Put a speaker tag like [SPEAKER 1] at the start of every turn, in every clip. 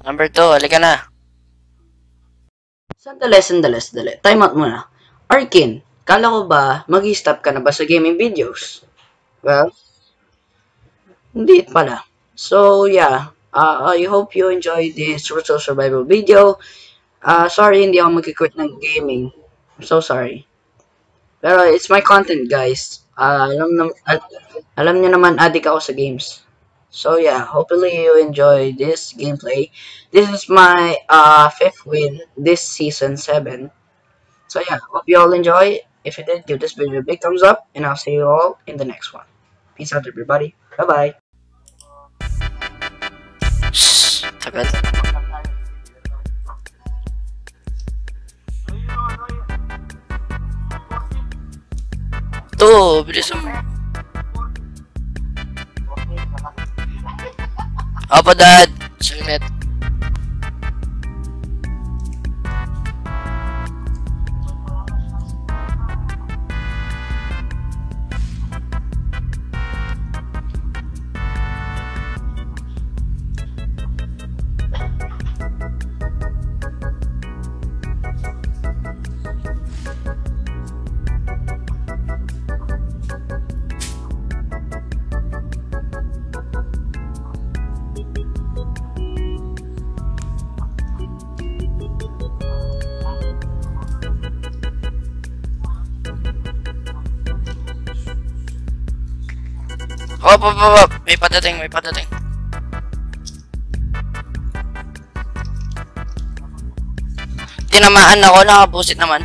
[SPEAKER 1] Number 2, halika na.
[SPEAKER 2] Sandali. Time out muna. Arkin, kala ko ba mag-stop ka na ba sa gaming videos? Well, hindi pala. So, yeah. I hope you enjoy this virtual survival video. Sorry, hindi ako mag-quit ng gaming. I'm so sorry. Pero it's my content, guys. Alam niyo naman, addict ako sa games. So yeah, hopefully you enjoy this gameplay. This is my fifth win this season 7. So yeah, hope you all enjoy. If you did, give this video a big thumbs up, and I'll see you all in the next one. Peace out, everybody. Bye bye.
[SPEAKER 1] Shhh, tagal. Ito, bilis mo. Opo, Dad. Saglit. Hop. May padating. Tinamaan ako, nakabusit naman.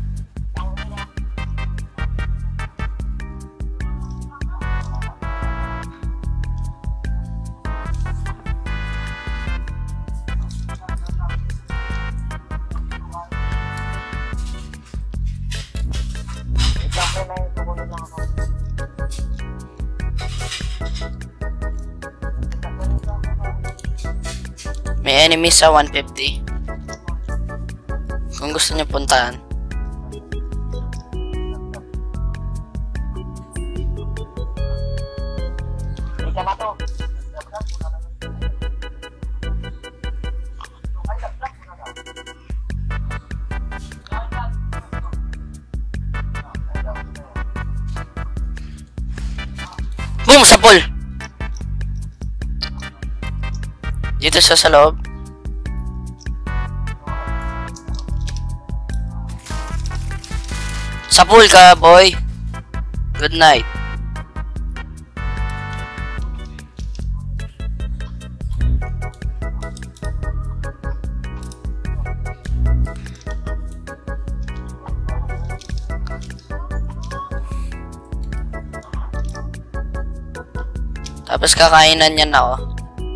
[SPEAKER 1] May enemy sa 150. Kung gusto niyo puntahan. Boom! Sa pool! Dito siya sa loob. Sa pool ka, boy. Good night. Tapos kakainan niya na ako.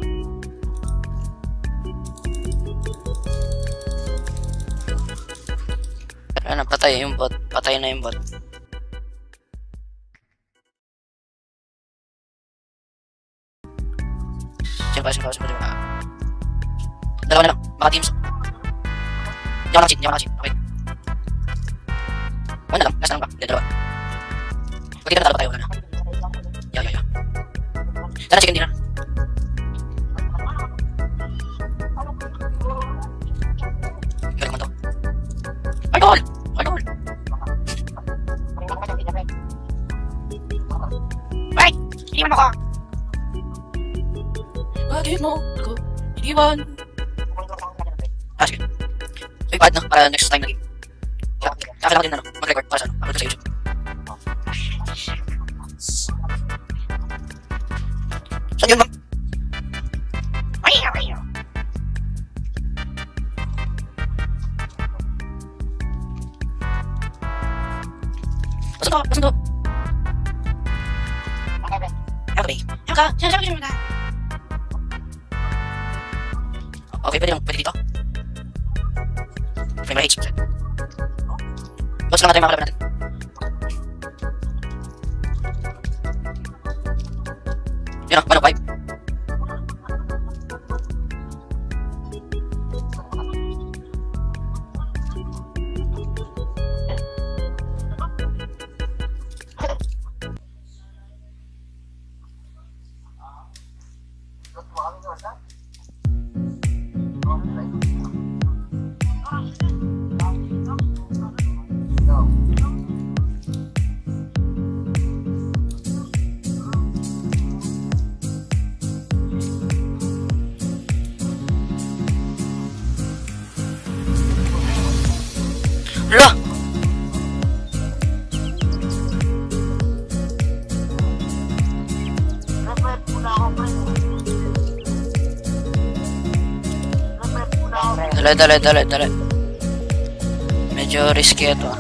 [SPEAKER 1] Ano, patay yung bot. Patay na yung bot. Simpa. Dalawa na lang. Mga teams. Hindi ako nakacheat. Okay. One na lang. Last na lang ba? Dalawa. Pag kita natalo pa tayo, wala na. Yeah. Tara, chicken dinner. Galing mo to. Idol! Right! Iniwan mo ko! Bakit mo ako iniwan? Sige. Ay, bad na. Para next time na game. Kaya lang din mag-record para sa upload sa YouTube. Saan yun, ma'am? Pasan to? Okay. Ewan ka? Sinasabi siya muna. Okay, pwede dito. Frame rate. Boss lang natin mga kalaban natin. Yun o, 105. Hala! Dali. Medyo risky ito.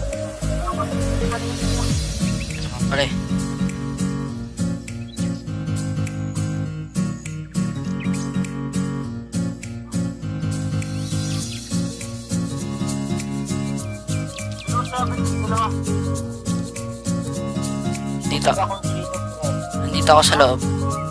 [SPEAKER 1] Dali. Nandito ako sa loob.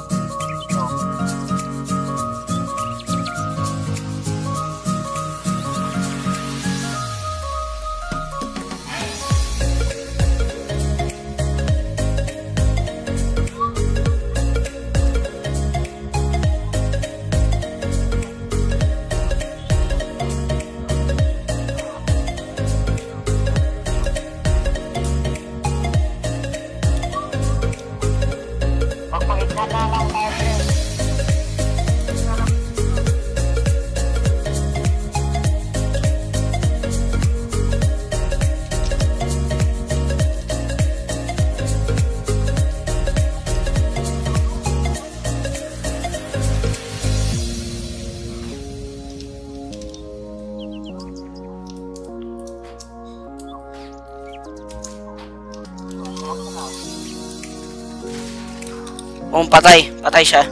[SPEAKER 1] Patay. Patay siya.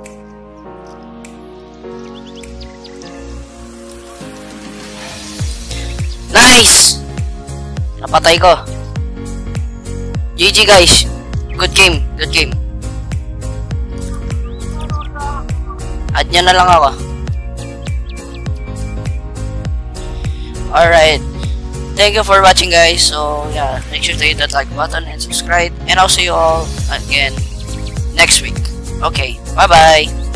[SPEAKER 1] Nice! Napatay ko. GG guys. Good game. Add nyo na lang ako. Alright. Thank you for watching guys. So yeah, make sure to hit that like button and subscribe. And I'll see you all again next week. Okay, bye bye.